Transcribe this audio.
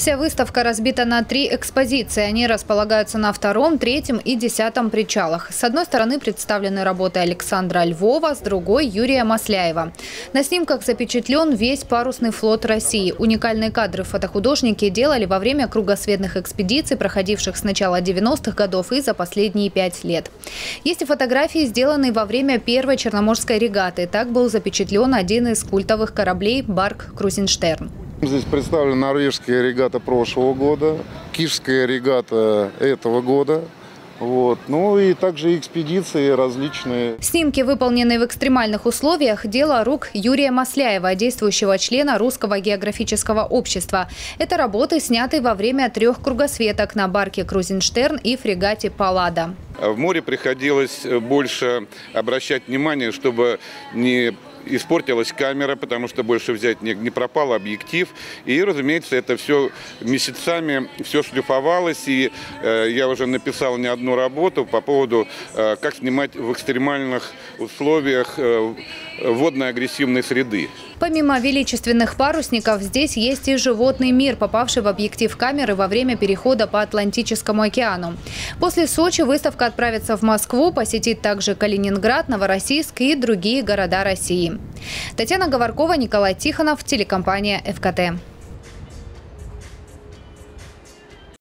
Вся выставка разбита на 3 экспозиции. Они располагаются на 2-м, 3-м и 10-м причалах. С одной стороны представлены работы Александра Львова, с другой – Юрия Масляева. На снимках запечатлен весь парусный флот России. Уникальные кадры фотохудожники делали во время кругосветных экспедиций, проходивших с начала 90-х годов и за последние 5 лет. Есть и фотографии, сделанные во время первой Черноморской регаты. Так был запечатлен один из культовых кораблей – барк «Крузенштерн». Здесь представлена норвежская регата прошлого года, кишская регата этого года. Ну и также экспедиции различные. Снимки, выполненные в экстремальных условиях, дело рук Юрия Масляева, действующего члена Русского географического общества. Это работы, снятые во время 3 кругосветок на барке «Крузенштерн» и фрегате «Паллада». В море приходилось больше обращать внимание, чтобы не испортилась камера, потому что больше взять не пропал объектив. И, разумеется, это все месяцами все шлифовалось. И я уже написал не одну работу по поводу, как снимать в экстремальных условиях водно-агрессивной среды. Помимо величественных парусников, здесь есть и животный мир, попавший в объектив камеры во время перехода по Атлантическому океану. После Сочи выставка отправится в Москву, посетит также Калининград, Новороссийск и другие города России. Татьяна Говоркова, Николай Тихонов, телекомпания ФКТ.